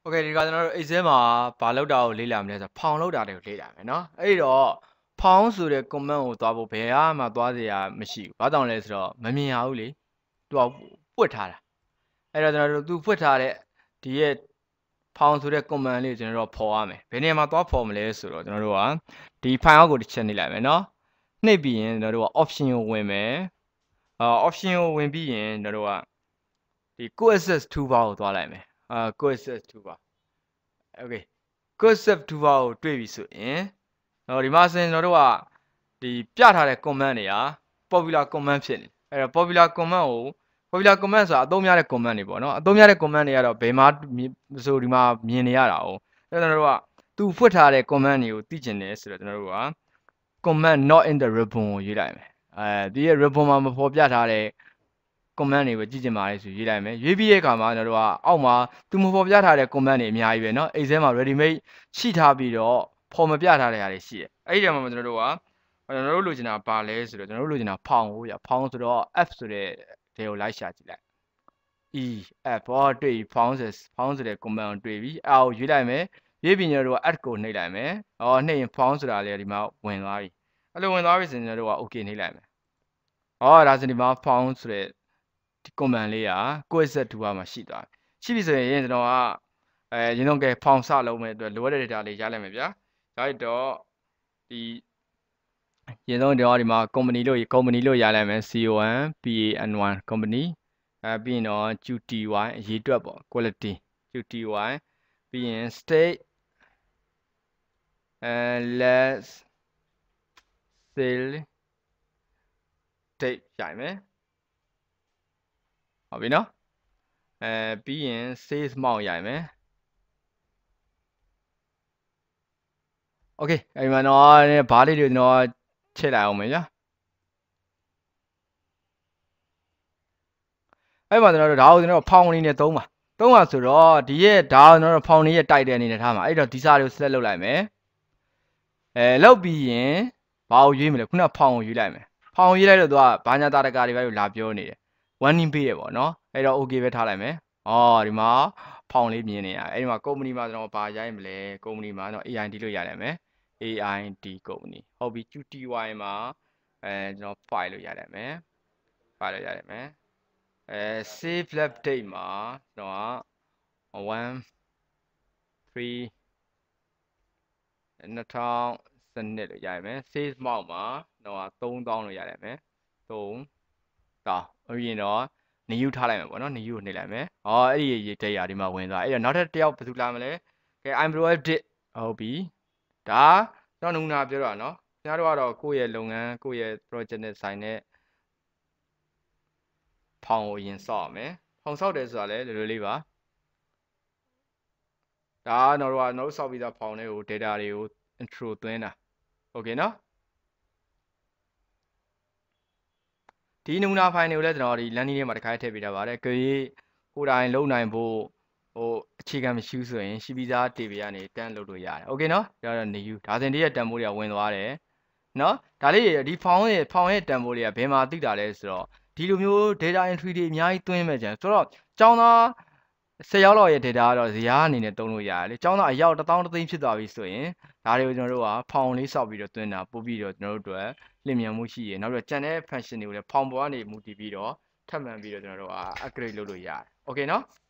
OK ဒီကကျွန်တော်တို့ Excel မှာဘာလောက်တာကိုလေ့လာမလဲဆိုတော့ဖောင်လောက်တာတွေကိုလေ့လာမယ်နော်အဲ့တော့ဖောင်ဆိုတဲ့ comment ကိုသွားဖို့ဘယ်မှသွားစရာမရှိဘူးဘာကြောင့်လဲဆိုတော့မမြင်ရဘူးလေသူကပွတ်ထားတာအဲ့တော့ကျွန်တော်တို့သူပွတ်ထားတဲ့ဒီရဲ့ဖောင်ဆိုတဲ့ comment လေးကိုကျွန်တော်တို့ဖော်ရမယ်ဘယ်နေရာမှာသွားဖော်မလဲဆိုတော့ကျွန်တော်တို့ကဒီ file ကိုတစ်ချက်နှိပ်လိုက်မယ်နော်နှိပ်ပြီးရင်ကျွန်တော်တို့က option ကိုဝင်မယ်option ကိုဝင်ပြီးရင်ကျွန်တော်တို့ကဒီ quick access toolbar ကိုသွားလိုက်မယ်quick access toolbar okay concept toolbar ကိုတွေ့ပြီဆိုရင်ဒီမှာဆိုရင်ကျွန်တော်တို့ကဒီပြထားတဲ့ comment တွေက popular comment ဖြစ်နေအဲ့တော့ popular comment ဆိုတာအသုံးများတဲ့ comment တွေပေါ့နော်အသုံးများတဲ့ comment တွေကတော့ဘယ်မှာဆိုဒီမှာမြင်နေရတာ哦အဲ့တော့ကျွန်တော်တို့ကသူဖွင့်ထားတဲ့ comment တွေကိုသိကျင်တယ်ဆိုတော့ကျွန်တော်တို့က comment not in the ribbon ကိုရွေးလိုက်မယ်ဒီရဲ့ ribbon မှာမဖော်ပြထားတဲ့ comment တွေပဲကြည့်ကြင်ပါလေဆိုရွေးလိုက်မယ်ရွေးပြီးတဲ့အခါမှာကျွန်တော်တို့ကအောက်မှာသူမဖော်ပြထားတဲ့ comment တွေအများကြီးပဲเนาะ Excel မှာ ready made ရှိထားပြီးတော့ဖော်မပြထားတဲ့ဟာတွေရှိတယ်အဲ့ဒီတည်းမှာကျွန်တော်တို့လိုချင်တာဘာလဲဆိုတော့ကျွန်တော်တို့လိုချင်တာဖောင်ကိုဖောင်ဆိုတော့ F ဆိုတဲ့ဒေကိုလိုက်ရှာကြည့်လိုက် E F ဘောတွေ့ဖောင်ဆိုတဲ့ comment ကိုတွေ့ပြီအဲ့ကိုရွေးလိုက်မယ်ရွေးပြီးကျွန်တော်တို့က add ကိုနှိပ်လိုက်မယ်နှိပ်ရင်ဖောင်ဆိုတာလေးဒီမှာဝင်သွားပြီအဲ့လိုဝင်သွားပြီဆိုရင်ကျွန်တော်တို့က okay နှိပ်လိုက်မယ်ဒါဆိုဒီမှာဖောင်ဆိုတဲ့ဒီ comment လေးက quiz toolbar မှာရှိသွားရှိပြီဆိုရင်ကျွန်တော်ကရင်းတော့ကဲဖောင်စလုံးမဲ့အတွက်လိုအပ်တဲ့ data လေးရလိုက်မယ်ဗျာဒါရတော့ဒီရင်းတော့ဒီမှာ company လို့ရလိုက်မယ် CON PAN1 company ပြီးရင်တော့ QTY အရေးအတွက်ပေါ့ quality QTY ပြီးရင် state let's sale date ရမယ်ဟုတ်ပြီနော်ပြီးရင် sales amount ရမယ်โอเคအဲ့ဒီမှာတော့ဘားလေးတွေကျွန်တော်ထည့်လိုက်အောင်မယ်ဗျာအဲ့မှာကျွန်တော်တို့ဒါကိုကျွန်တော်ဖောင်အနေနဲ့သုံးပါဆိုတော့ဒီရဲ့ဒါကိုကျွန်တော်တို့ဖောင်နေရဲ့တိုက်တဲ့အနေနဲ့ထားမှာအဲ့တော့ဒီစာတွေကို select လုပ်လိုက်မယ်လောက်ပြီးရင်ဘာကိုရွေးမလဲခုနဖောင်ကိုရွေးလိုက်မယ်ဖောင်ရွေးလိုက်တော့သူကဘာညာတာတကာတွေပဲလာပြောနေတယ် warning ပေးရပေါ့နော်အဲ့တော့ okay ပဲထားလိုက်မယ်ဒီမှာဖောင်လေးမြင်နေရအဲ့ဒီမှာ company မှာကျွန်တော်ဘာရိုက်မလဲ company မှာတော့ AID လို့ရလိုက်မယ် AID company ဟုတ်ပြီ QTY မှာကျွန်တော် file လို့ရလိုက်မယ် save left date မှာကျွန်တော်က1 3 2012လို့ရရမယ် save amount မှာတော့3000လို့ရရမယ်3000ပြီးရင်တော့ new ထားလိုက်မယ်ပေါ့နော် new ကိုနှိပ်လိုက်မယ်အဲ့ဒီ data ဒီမှာဝင်သွားအဲ့တော့နောက်ထပ်တစ်ယောက်ဘယ်သူလာမလဲကဲ I'm provided ဟုတ်ပြီဒါကျွန်တော်နမူနာပြောတာနော်ကျွန်တော်တို့ကတော့ကိုယ့်ရဲ့လုပ်ငန်းကိုယ့်ရဲ့ project နဲ့ဆိုင်တဲ့ဖောင်ကိုရင်ဆော့ရမယ်ဖောင်ဆော့တယ်ဆိုတာလည်းလွယ်လွယ်လေးပါဒါကတော့ကျွန်တော်တို့ဆော့ပြီးသားဖောင်လေးကို data တွေကို intro သွင်းတာโอเคနော်ဒီနမူနာဖိုင်တွေကိုလည်းကျွန်တော်ဒီ landing ထဲမှာတစ်ခါထည့်ပေးထားပါတယ်ကိုယ်တိုင်လုံနိုင်ဖို့အခြေခံမရှိဘူးဆိုရင်ရှိပြီးသား table ကနေတန်းလုပ်လို့ရတယ်โอเคနော်ဒါတော့ new ဒါစင်တည်းရဲ့တန်ဖိုးတွေကဝင်သွားတယ်နော်ဒါလေးဒီဖောင်ရဲ့တန်ဖိုးတွေကဘယ်မှာသိတာလဲဆိုတော့ဒီလိုမျိုး data entry တွေအများကြီးသွင်းမဲ့ကြံဆိုတော့ကျောင်းသား10ရောက်လောက်ရဲ့ data ကတော့ဇယားအနေနဲ့သုံးလို့ရတယ်လေကျောင်းသားအယောက်1000 သိန်းဖြစ်သွားပြီဆိုရင်ဒါတွေကိုကျွန်တော်တို့ကဖောင်လေးစောက်ပြီးတော့သွင်းတာပို့ပြီးတော့ကျွန်တော်တို့အတွက်လျင်မြန်မှုရှိရနောက်ပြီးတော့ကျန်တဲ့ function တွေကိုလည်းဖောင်ပေါ်ကနေမူတည်ပြီးတော့ထပ်မံပြီးတော့ကျွန်တော်တို့က upgrade လုပ်လို့ရတယ် okay နော်